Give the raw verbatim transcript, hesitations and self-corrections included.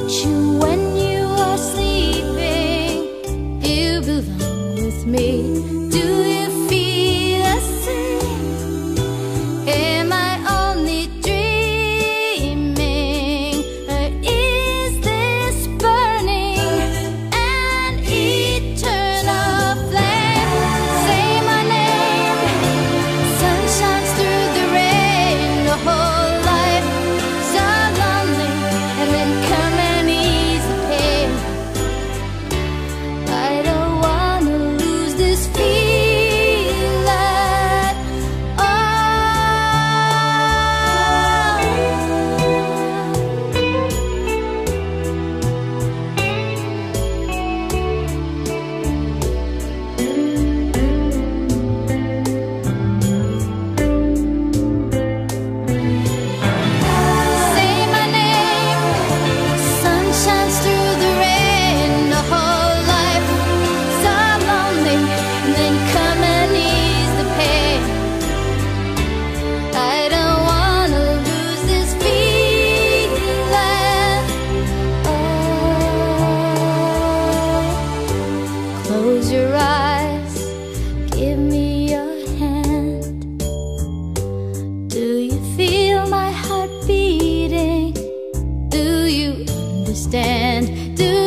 hold you when you are sleeping. You belong with me. Do you feel the same? Am I only dreaming, or is this burning an eternal flame? Say my name, sun shines through the rain. The whole life so lonely, and then come and ease the pain. I don't wanna lose this feeling at Say my name, sun shines through the rain. The whole life so lonely, and then come and ease the pain. I don't wanna lose this feeling. Oh, close your eyes, give me your hand. Do you feel my heart beating? Do you understand? Do